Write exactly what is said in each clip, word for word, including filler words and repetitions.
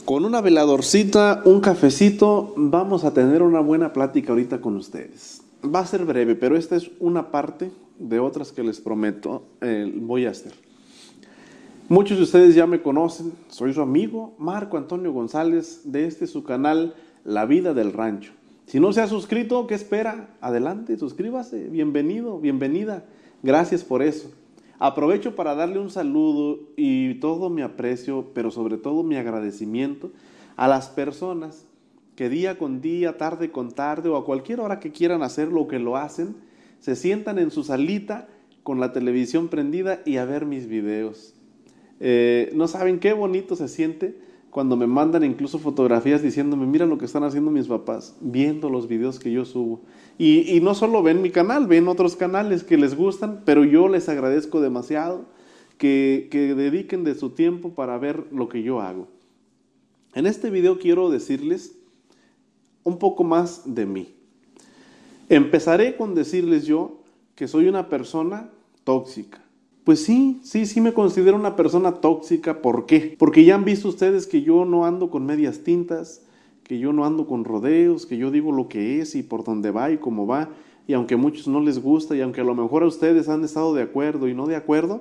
Con una veladorcita, un cafecito, vamos a tener una buena plática ahorita con ustedes. Va a ser breve, pero esta es una parte de otras que les prometo eh, voy a hacer. Muchos de ustedes ya me conocen, soy su amigo Marco Antonio González de este su canal La Vida del Rancho. Si no se ha suscrito, ¿qué espera? Adelante, suscríbase, bienvenido, bienvenida, gracias por eso. Aprovecho para darle un saludo y todo mi aprecio, pero sobre todo mi agradecimiento a las personas que día con día, tarde con tarde o a cualquier hora que quieran hacerlo o que lo hacen, se sientan en su salita con la televisión prendida y a ver mis videos. Eh, no saben qué bonito se siente cuando me mandan incluso fotografías diciéndome, mira lo que están haciendo mis papás, viendo los videos que yo subo. Y, y no solo ven mi canal, ven otros canales que les gustan, pero yo les agradezco demasiado que, que dediquen de su tiempo para ver lo que yo hago. En este video quiero decirles un poco más de mí. Empezaré con decirles yo que soy una persona tóxica. Pues sí, sí, sí me considero una persona tóxica. ¿Por qué? Porque ya han visto ustedes que yo no ando con medias tintas, que yo no ando con rodeos, que yo digo lo que es y por dónde va y cómo va. Y aunque a muchos no les gusta y aunque a lo mejor a ustedes han estado de acuerdo y no de acuerdo,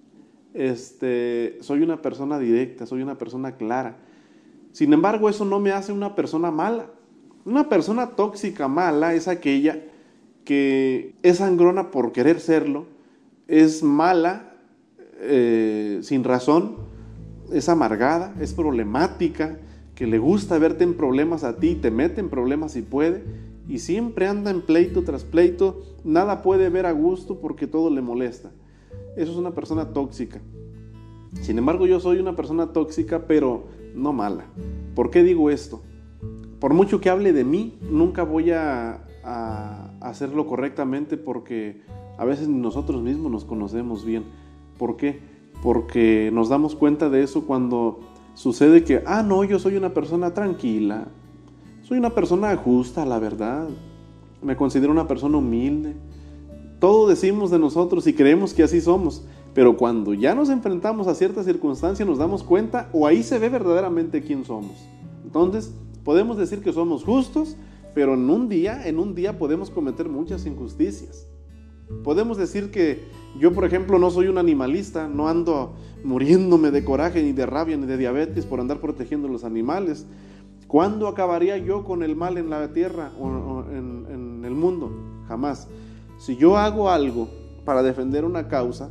este, soy una persona directa, soy una persona clara. Sin embargo, eso no me hace una persona mala. Una persona tóxica mala es aquella que es sangrona por querer serlo, es mala eh, sin razón, es amargada, es problemática, que le gusta verte en problemas a ti, te mete en problemas si puede, y siempre anda en pleito tras pleito, nada puede ver a gusto porque todo le molesta. Eso es una persona tóxica. Sin embargo, yo soy una persona tóxica, pero no mala. ¿Por qué digo esto? Por mucho que hable de mí, nunca voy a, a hacerlo correctamente porque a veces nosotros mismos nos conocemos bien. ¿Por qué? Porque nos damos cuenta de eso cuando sucede que, ah, no, yo soy una persona tranquila, soy una persona justa, la verdad, me considero una persona humilde. Todo decimos de nosotros y creemos que así somos, pero cuando ya nos enfrentamos a ciertas circunstancias nos damos cuenta o ahí se ve verdaderamente quién somos. Entonces, podemos decir que somos justos, pero en un día, en un día podemos cometer muchas injusticias. Podemos decir que yo, por ejemplo, no soy un animalista, no ando muriéndome de coraje, ni de rabia, ni de diabetes por andar protegiendo a los animales. ¿Cuándo acabaría yo con el mal en la tierra o, o en, en el mundo? Jamás. Si yo hago algo para defender una causa,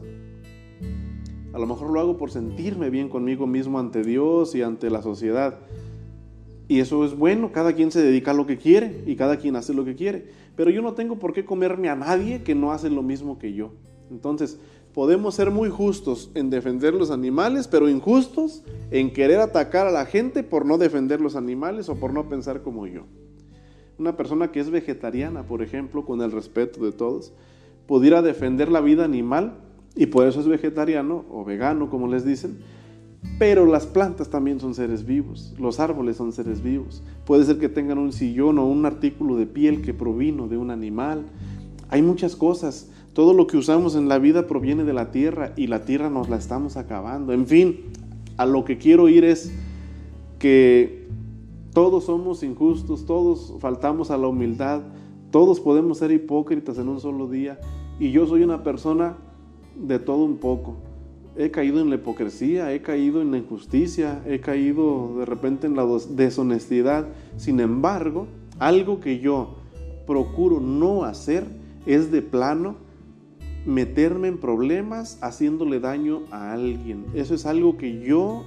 a lo mejor lo hago por sentirme bien conmigo mismo ante Dios y ante la sociedad. Y eso es bueno, cada quien se dedica a lo que quiere y cada quien hace lo que quiere. Pero yo no tengo por qué comerme a nadie que no hace lo mismo que yo. Entonces, podemos ser muy justos en defender los animales, pero injustos en querer atacar a la gente por no defender los animales o por no pensar como yo. Una persona que es vegetariana, por ejemplo, con el respeto de todos, pudiera defender la vida animal y por eso es vegetariano o vegano, como les dicen. Pero las plantas también son seres vivos, los árboles son seres vivos. Puede ser que tengan un sillón o un artículo de piel que provino de un animal. Hay muchas cosas. Todo lo que usamos en la vida proviene de la tierra y la tierra nos la estamos acabando. En fin, a lo que quiero ir es que todos somos injustos, todos faltamos a la humildad, todos podemos ser hipócritas en un solo día. Y yo soy una persona de todo un poco. He caído en la hipocresía, he caído en la injusticia, he caído de repente en la deshonestidad. Sin embargo, algo que yo procuro no hacer es de plano meterme en problemas haciéndole daño a alguien. Eso es algo que yo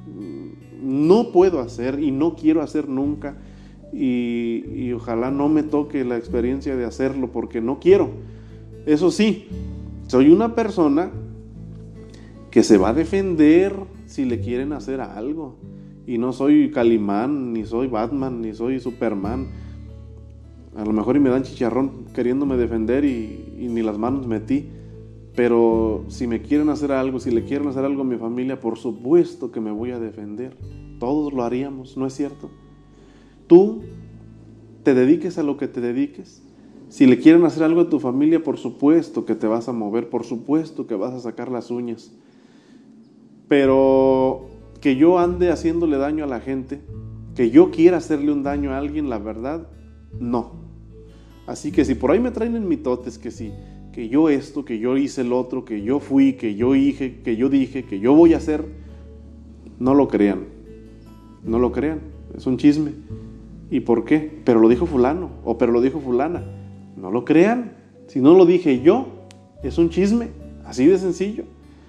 no puedo hacer y no quiero hacer nunca. Y, y ojalá no me toque la experiencia de hacerlo porque no quiero. Eso sí, soy una persona que se va a defender si le quieren hacer algo. Y no soy Calimán, ni soy Batman, ni soy Superman. A lo mejor y me dan chicharrón queriéndome defender y, y ni las manos metí. Pero si me quieren hacer algo, si le quieren hacer algo a mi familia, por supuesto que me voy a defender. Todos lo haríamos, ¿no es cierto? Tú te dediques a lo que te dediques. Si le quieren hacer algo a tu familia, por supuesto que te vas a mover, por supuesto que vas a sacar las uñas. Pero que yo ande haciéndole daño a la gente, que yo quiera hacerle un daño a alguien, la verdad, no. Así que si por ahí me traen en mitotes que sí, que yo esto, que yo hice el otro, que yo fui, que yo dije, que yo dije, que yo voy a hacer, no lo crean, no lo crean, es un chisme. ¿Y por qué? Pero lo dijo fulano, o pero lo dijo fulana. No lo crean, si no lo dije yo, es un chisme, así de sencillo.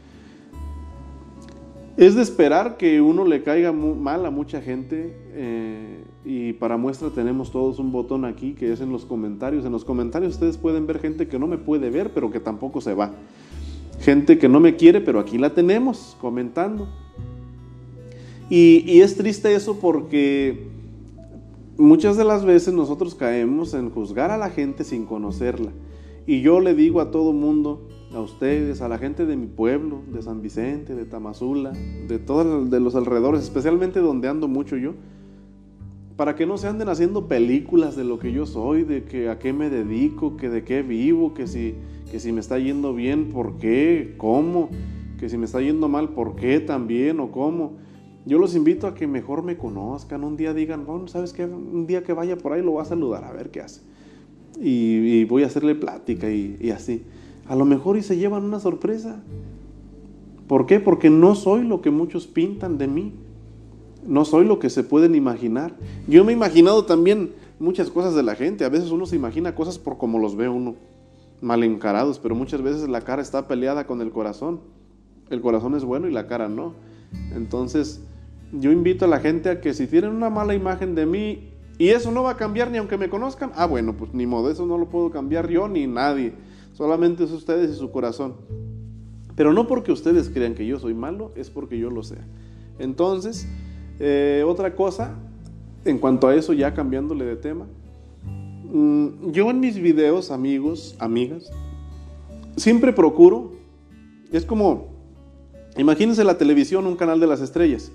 Es de esperar que uno le caiga mal a mucha gente, eh, y para muestra tenemos todos un botón aquí que es en los comentarios. En los comentarios ustedes pueden ver gente que no me puede ver, pero que tampoco se va. Gente que no me quiere, pero aquí la tenemos comentando. Y, y es triste eso porque muchas de las veces nosotros caemos en juzgar a la gente sin conocerla. Y yo le digo a todo mundo, a ustedes, a la gente de mi pueblo, de San Vicente, de Tamazula, de todos de los alrededores, especialmente donde ando mucho yo, para que no se anden haciendo películas de lo que yo soy, de que a qué me dedico, que de qué vivo, que si, que si me está yendo bien, ¿por qué? ¿Cómo? Que si me está yendo mal, ¿por qué también? ¿O cómo? Yo los invito a que mejor me conozcan, un día digan, bueno, ¿sabes qué? Un día que vaya por ahí lo voy a saludar, a ver qué hace. Y, y voy a hacerle plática y, y así. A lo mejor y se llevan una sorpresa. ¿Por qué? Porque no soy lo que muchos pintan de mí. No soy lo que se pueden imaginar. Yo me he imaginado también muchas cosas de la gente. A veces uno se imagina cosas por como los ve uno, mal encarados, pero muchas veces la cara está peleada con el corazón. El corazón es bueno y la cara no. Entonces, yo invito a la gente a que si tienen una mala imagen de mí, y eso no va a cambiar ni aunque me conozcan, ah bueno, pues ni modo, eso no lo puedo cambiar yo ni nadie. Solamente es ustedes y su corazón. Pero no porque ustedes crean que yo soy malo, es porque yo lo sea. Entonces, eh, otra cosa, en cuanto a eso, ya cambiándole de tema, mmm, yo en mis videos, amigos, amigas, siempre procuro, es como, imagínense la televisión, un canal de las estrellas.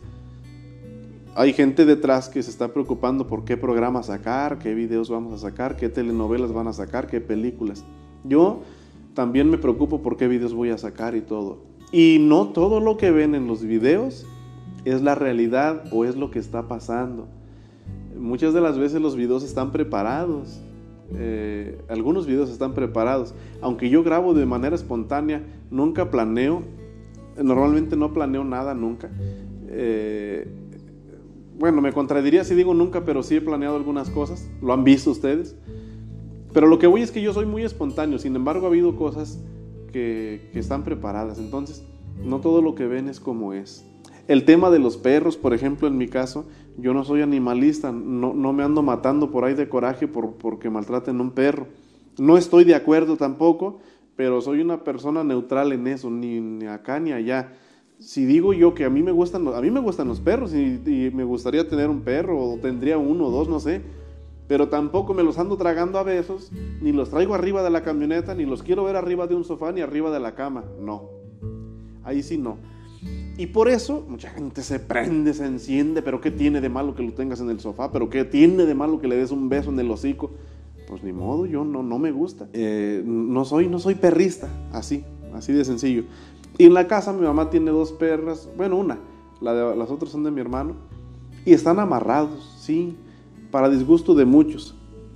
Hay gente detrás que se está preocupando por qué programas sacar, qué videos vamos a sacar, qué telenovelas van a sacar, qué películas. Yo también me preocupo por qué videos voy a sacar y todo. Y no todo lo que ven en los videos es la realidad o es lo que está pasando. Muchas de las veces los videos están preparados. Eh, algunos videos están preparados. Aunque yo grabo de manera espontánea, nunca planeo. Normalmente no planeo nada, nunca. Eh, bueno, me contradiría si digo nunca, pero sí he planeado algunas cosas. Lo han visto ustedes. Pero lo que voy es que yo soy muy espontáneo. Sin embargo, ha habido cosas que, que están preparadas. Entonces, no todo lo que ven es como es. El tema de los perros, por ejemplo, en mi caso, yo no soy animalista. No, no me ando matando por ahí de coraje por, porque maltraten a un perro. No estoy de acuerdo tampoco, pero soy una persona neutral en eso, ni, ni acá ni allá. Si digo yo que a mí me gustan, a mí me gustan los perros y, y me gustaría tener un perro, o tendría uno o dos, no sé, pero tampoco me los ando tragando a besos, ni los traigo arriba de la camioneta, ni los quiero ver arriba de un sofá, ni arriba de la cama, no, ahí sí no. Y por eso mucha gente se prende, se enciende, pero ¿qué tiene de malo que lo tengas en el sofá? ¿Pero qué tiene de malo que le des un beso en el hocico? Pues ni modo, yo no, no me gusta, eh, no soy, no soy perrista, así, así de sencillo. Y en la casa mi mamá tiene dos perras, bueno, una, la de, las otras son de mi hermano, y están amarrados, sí, para disgusto de muchos.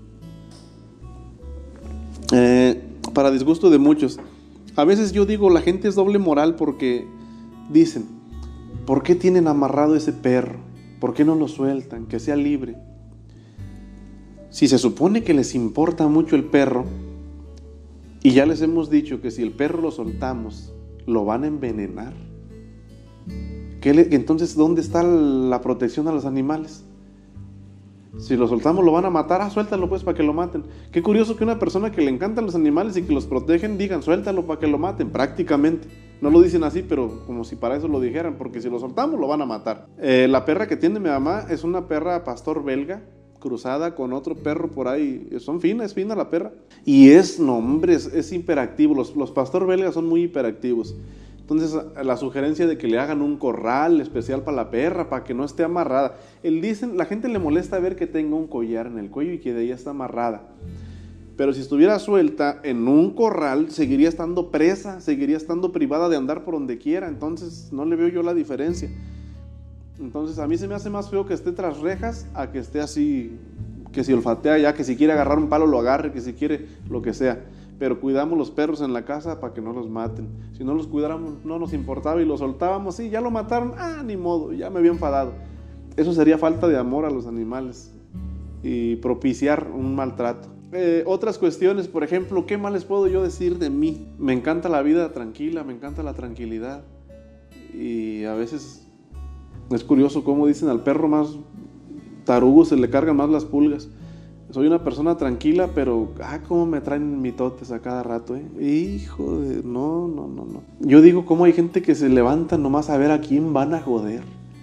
Eh, para disgusto de muchos. A veces yo digo, la gente es doble moral porque dicen, ¿por qué tienen amarrado ese perro? ¿Por qué no lo sueltan? Que sea libre. Si se supone que les importa mucho el perro, y ya les hemos dicho que si el perro lo soltamos, lo van a envenenar. ¿Qué le, entonces, ¿dónde está la protección a los animales? Si lo soltamos, lo van a matar. Ah, suéltalo pues para que lo maten. Qué curioso que una persona que le encantan los animales y que los protegen digan, suéltalo para que lo maten, prácticamente. No lo dicen así, pero como si para eso lo dijeran, porque si lo soltamos, lo van a matar. Eh, la perra que tiene mi mamá es una perra pastor belga, cruzada con otro perro por ahí. Son finas, es fina la perra. Y es, no hombre, es, es hiperactivo. Los, los pastor belgas son muy hiperactivos. Entonces, la sugerencia de que le hagan un corral especial para la perra, para que no esté amarrada. Él dicen, la gente le molesta ver que tenga un collar en el cuello y que de ahí está amarrada. Pero si estuviera suelta en un corral, seguiría estando presa, seguiría estando privada de andar por donde quiera. Entonces, no le veo yo la diferencia. Entonces a mí se me hace más feo que esté tras rejas a que esté así, que si olfatea ya, que si quiere agarrar un palo lo agarre, que si quiere lo que sea. Pero cuidamos los perros en la casa para que no los maten. Si no los cuidáramos, no nos importaba y los soltábamos, sí, ya lo mataron, ah, ni modo, ya me había enfadado. Eso sería falta de amor a los animales y propiciar un maltrato. Eh, otras cuestiones, por ejemplo, ¿qué más les puedo yo decir de mí? Me encanta la vida tranquila, me encanta la tranquilidad. Y a veces es curioso cómo dicen al perro más tarugo se le cargan más las pulgas. Soy una persona tranquila, pero ah, cómo me traen mitotes a cada rato, ¿eh? Hijo de... No, no, no, no. Yo digo, cómo hay gente que se levanta nomás a ver a quién van a joder.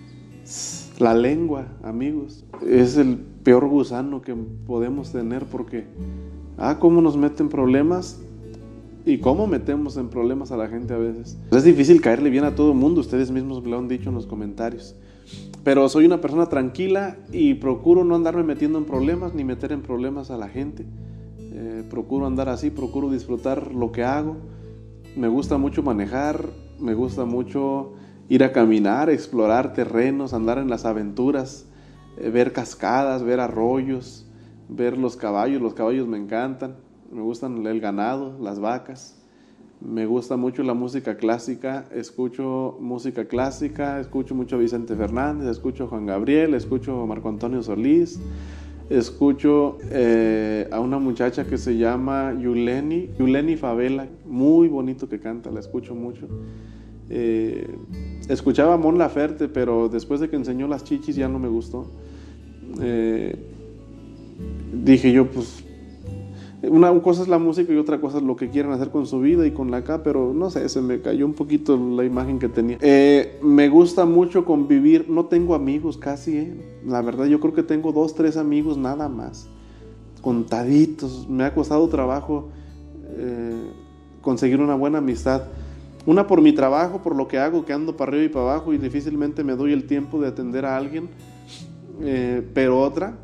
La lengua, amigos, es el peor gusano que podemos tener porque, ah, cómo nos meten problemas y cómo metemos en problemas a la gente a veces. Es difícil caerle bien a todo el mundo, ustedes mismos me lo han dicho en los comentarios. Pero soy una persona tranquila y procuro no andarme metiendo en problemas ni meter en problemas a la gente. Eh, procuro andar así, procuro disfrutar lo que hago. Me gusta mucho manejar, me gusta mucho ir a caminar, explorar terrenos, andar en las aventuras, eh, ver cascadas, ver arroyos, ver los caballos. Los caballos me encantan, me gustan el ganado, las vacas. Me gusta mucho la música clásica, escucho música clásica, escucho mucho a Vicente Fernández, escucho a Juan Gabriel, escucho a Marco Antonio Solís, escucho eh, a una muchacha que se llama Yuleni, Yuleni Favela, muy bonito que canta, la escucho mucho. Eh, escuchaba a Mon Laferte, pero después de que enseñó las chichis ya no me gustó. Eh, dije yo, pues, una cosa es la música y otra cosa es lo que quieren hacer con su vida y con la acá, pero no sé, se me cayó un poquito la imagen que tenía. Eh, me gusta mucho convivir, no tengo amigos casi, eh. La verdad yo creo que tengo dos, tres amigos nada más, contaditos. Me ha costado trabajo eh, conseguir una buena amistad. Una por mi trabajo, por lo que hago, que ando para arriba y para abajo y difícilmente me doy el tiempo de atender a alguien, eh, pero otra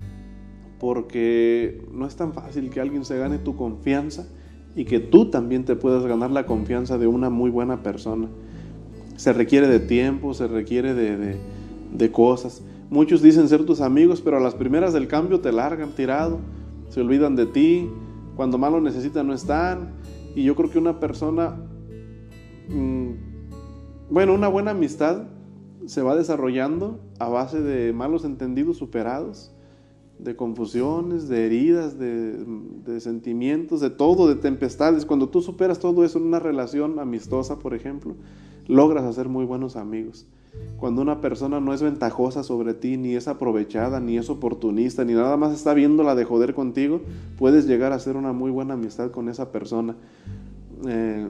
porque no es tan fácil que alguien se gane tu confianza y que tú también te puedas ganar la confianza de una muy buena persona. Se requiere de tiempo, se requiere de, de, de cosas. Muchos dicen ser tus amigos, pero a las primeras del cambio te largan tirado, se olvidan de ti, cuando más lo necesitan no están. Y yo creo que una persona, mmm, bueno, una buena amistad se va desarrollando a base de malos entendidos superados, de confusiones, de heridas, de, de sentimientos, de todo, de tempestades. Cuando tú superas todo eso en una relación amistosa, por ejemplo, logras hacer muy buenos amigos. Cuando una persona no es ventajosa sobre ti, ni es aprovechada, ni es oportunista, ni nada más está viéndola de joder contigo, puedes llegar a hacer una muy buena amistad con esa persona. Eh,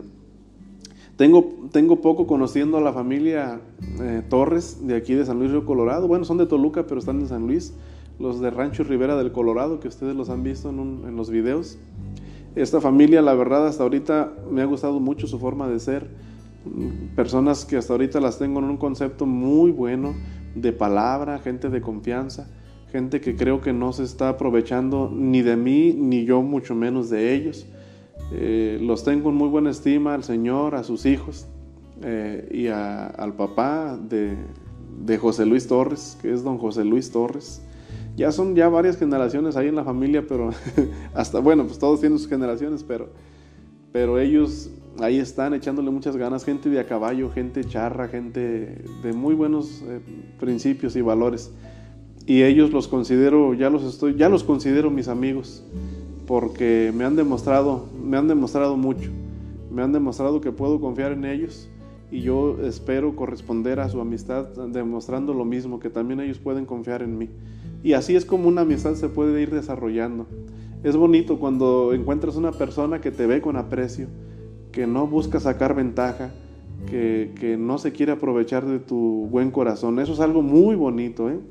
tengo, tengo poco conociendo a la familia eh, Torres de aquí de San Luis Río Colorado. Bueno, son de Toluca, pero están en San Luis. Los de Rancho Rivera del Colorado, que ustedes los han visto en, un, en los videos. Esta familia, la verdad, hasta ahorita me ha gustado mucho su forma de ser. Personas que hasta ahorita las tengo en un concepto muy bueno de palabra, gente de confianza, gente que creo que no se está aprovechando ni de mí, ni yo mucho menos de ellos. Eh, los tengo en muy buena estima, al Señor, a sus hijos eh, y a, al papá de, de José Luis Torres, que es don José Luis Torres. Ya son ya varias generaciones ahí en la familia, pero hasta, bueno, pues todos tienen sus generaciones, pero, pero ellos ahí están echándole muchas ganas, gente de a caballo, gente charra, gente de muy buenos eh, principios y valores. Y ellos los considero, ya los estoy, ya los considero mis amigos, porque me han demostrado, me han demostrado mucho, me han demostrado que puedo confiar en ellos. Y yo espero corresponder a su amistad demostrando lo mismo, que también ellos pueden confiar en mí. Y así es como una amistad se puede ir desarrollando. Es bonito cuando encuentras una persona que te ve con aprecio, que no busca sacar ventaja, que, que no se quiere aprovechar de tu buen corazón. Eso es algo muy bonito, ¿eh?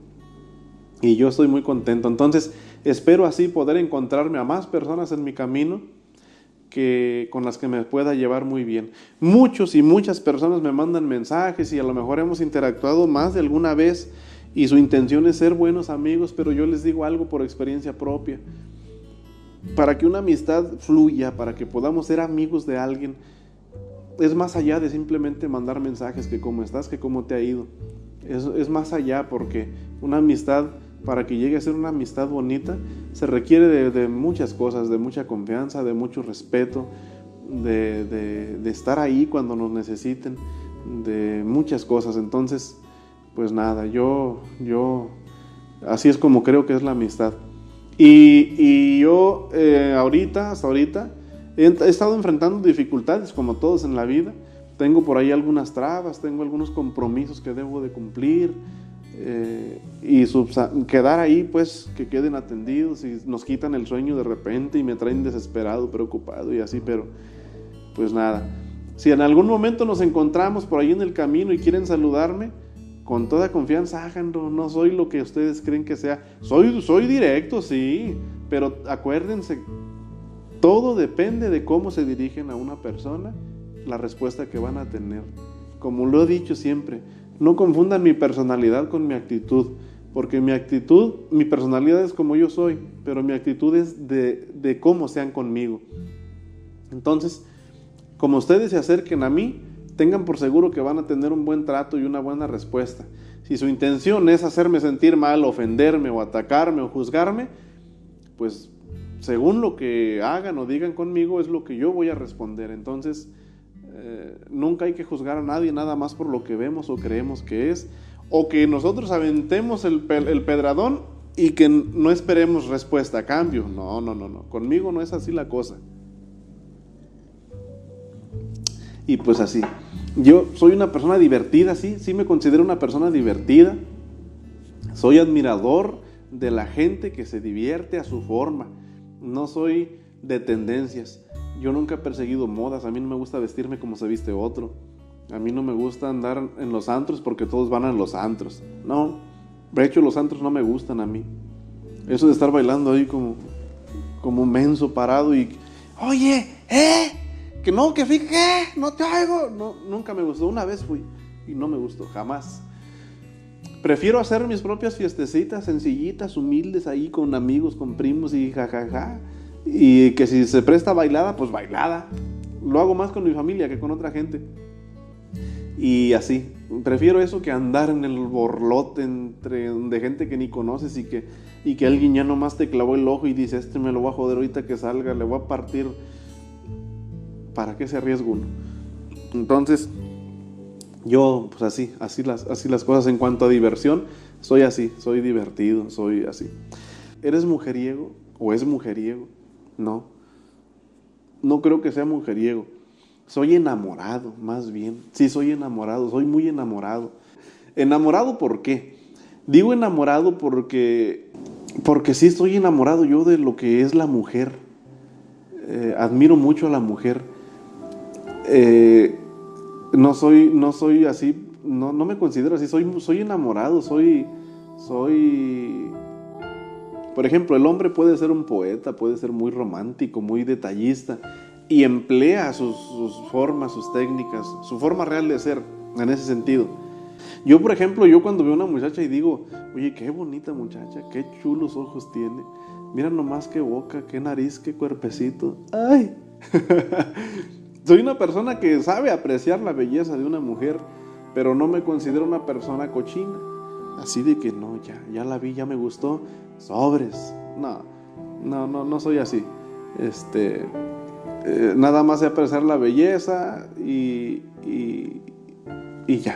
Y yo estoy muy contento. Entonces, espero así poder encontrarme a más personas en mi camino que, con las que me pueda llevar muy bien. Muchos y muchas personas me mandan mensajes y a lo mejor hemos interactuado más de alguna vez y su intención es ser buenos amigos, pero yo les digo algo por experiencia propia. Para que una amistad fluya, para que podamos ser amigos de alguien, es más allá de simplemente mandar mensajes, que cómo estás, que cómo te ha ido. Es, es más allá, porque una amistad, para que llegue a ser una amistad bonita, se requiere de, de muchas cosas, de mucha confianza, de mucho respeto, de, de, de estar ahí cuando nos necesiten, de muchas cosas. Entonces, pues nada, yo, yo, así es como creo que es la amistad. Y, y yo eh, ahorita, hasta ahorita, he, he estado enfrentando dificultades como todos en la vida. Tengo por ahí algunas trabas, tengo algunos compromisos que debo de cumplir, eh, y subsa- quedar ahí, pues, que queden atendidos, y nos quitan el sueño de repente y me traen desesperado, preocupado y así, pero pues nada. Si en algún momento nos encontramos por ahí en el camino y quieren saludarme, con toda confianza háganlo. No soy lo que ustedes creen que sea. Soy, soy directo, sí, pero acuérdense, todo depende de cómo se dirigen a una persona, la respuesta que van a tener. Como lo he dicho siempre, no confundan mi personalidad con mi actitud, porque mi actitud, mi personalidad es como yo soy, pero mi actitud es de, de cómo sean conmigo. Entonces, como ustedes se acerquen a mí, tengan por seguro que van a tener un buen trato y una buena respuesta. Si su intención es hacerme sentir mal, ofenderme o atacarme o juzgarme, pues según lo que hagan o digan conmigo es lo que yo voy a responder. Entonces, eh, nunca hay que juzgar a nadie nada más por lo que vemos o creemos que es, o que nosotros aventemos el, el pedradón y que no esperemos respuesta a cambio. No, no, no, no. Conmigo no es así la cosa. Y pues así, yo soy una persona divertida, sí, sí me considero una persona divertida. Soy admirador de la gente que se divierte a su forma. No soy de tendencias. Yo nunca he perseguido modas. A mí no me gusta vestirme como se viste otro. A mí no me gusta andar en los antros porque todos van a los antros. No, de hecho los antros no me gustan a mí. Eso de estar bailando ahí como, como un menso parado y... Oye, ¿eh? Que no, que fíjate, ¿qué? No te oigo. No, nunca me gustó. Una vez fui y no me gustó, jamás. Prefiero hacer mis propias fiestecitas sencillitas, humildes, ahí con amigos, con primos y jajaja. Ja, ja. Y que si se presta bailada, pues bailada. Lo hago más con mi familia que con otra gente. Y así, prefiero eso que andar en el borlote entre de gente que ni conoces y que, y que alguien ya nomás te clavó el ojo y dice, este me lo voy a joder ahorita que salga, le voy a partir. ¿Para qué se arriesga uno? Entonces, yo, pues así, así las, así las cosas en cuanto a diversión, soy así, soy divertido, soy así. ¿Eres mujeriego o es mujeriego? No, no creo que sea mujeriego. Soy enamorado, más bien. Sí, soy enamorado, soy muy enamorado. ¿Enamorado por qué? Digo enamorado porque, porque sí estoy enamorado yo de lo que es la mujer. Eh, admiro mucho a la mujer. Eh, no soy, no soy así, no, no me considero así, soy, soy enamorado, soy, soy, por ejemplo, el hombre puede ser un poeta, puede ser muy romántico, muy detallista, y emplea sus, sus formas, sus técnicas, su forma real de ser, en ese sentido. Yo, por ejemplo, yo cuando veo a una muchacha y digo, oye, qué bonita muchacha, qué chulos ojos tiene, mira nomás qué boca, qué nariz, qué cuerpecito, ¡ay! Soy una persona que sabe apreciar la belleza de una mujer, pero no me considero una persona cochina. Así de que no, ya, ya la vi, ya me gustó, sobres. No, no, no, no soy así. Este, eh, nada más sé apreciar la belleza y, y, y ya.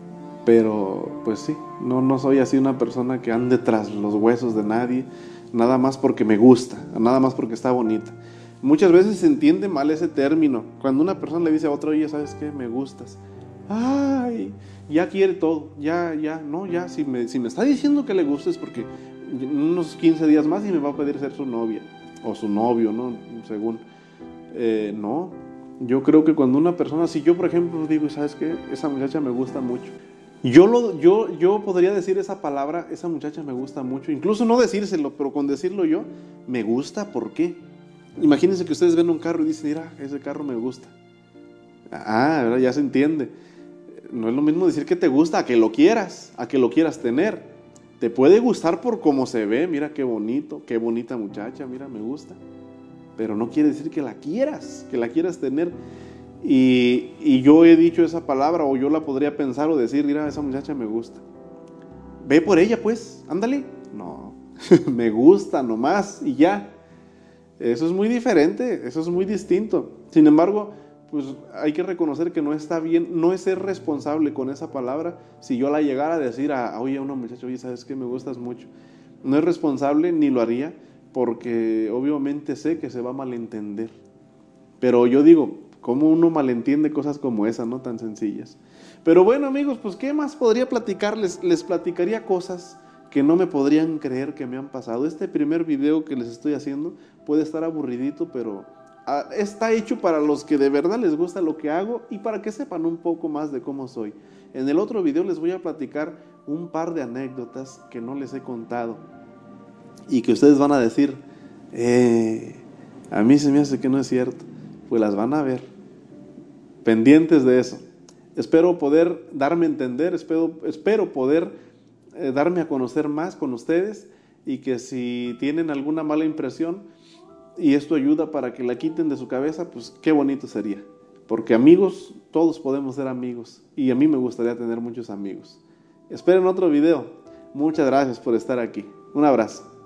Pero, pues sí, no, no soy así una persona que ande tras los huesos de nadie, nada más porque me gusta, nada más porque está bonita. Muchas veces se entiende mal ese término. Cuando una persona le dice a otra, oye, ¿sabes qué? Me gustas. Ay, ya quiere todo. Ya, ya, no, ya. Si me, si me está diciendo que le gustes, porque en unos quince días más y me va a pedir ser su novia. O su novio, ¿no? Según. Eh, no. Yo creo que cuando una persona, si yo, por ejemplo, digo, ¿sabes qué? Esa muchacha me gusta mucho. Yo, lo, yo, yo podría decir esa palabra, esa muchacha me gusta mucho. Incluso no decírselo, pero con decirlo yo, me gusta, ¿por qué? Imagínense que ustedes ven un carro y dicen, mira, ese carro me gusta. Ah, ¿verdad? Ya se entiende. No es lo mismo decir que te gusta a que lo quieras, a que lo quieras tener. Te puede gustar por cómo se ve, mira qué bonito, qué bonita muchacha, mira, me gusta. Pero no quiere decir que la quieras, que la quieras tener. y, y yo he dicho esa palabra, o yo la podría pensar o decir, mira, esa muchacha me gusta. Ve por ella pues, ándale. No, me gusta nomás y ya. Eso es muy diferente, eso es muy distinto. Sin embargo, pues hay que reconocer que no está bien, no es ser responsable con esa palabra. Si yo la llegara a decir a, oye, a una muchacha, oye, ¿sabes qué? Me gustas mucho. No es responsable, ni lo haría, porque obviamente sé que se va a malentender. Pero yo digo, ¿cómo uno malentiende cosas como esas, no tan sencillas? Pero bueno, amigos, pues ¿qué más podría platicarles? Les platicaría cosas que no me podrían creer que me han pasado. Este primer video que les estoy haciendo puede estar aburridito, pero está hecho para los que de verdad les gusta lo que hago y para que sepan un poco más de cómo soy. En el otro video les voy a platicar un par de anécdotas que no les he contado y que ustedes van a decir, eh, a mí se me hace que no es cierto. Pues las van a ver. Pendientes de eso. Espero poder darme a entender, espero, espero poder eh, darme a conocer más con ustedes, y que si tienen alguna mala impresión y esto ayuda para que la quiten de su cabeza, pues qué bonito sería. Porque amigos, todos podemos ser amigos, y a mí me gustaría tener muchos amigos. Esperen otro video. Muchas gracias por estar aquí. Un abrazo.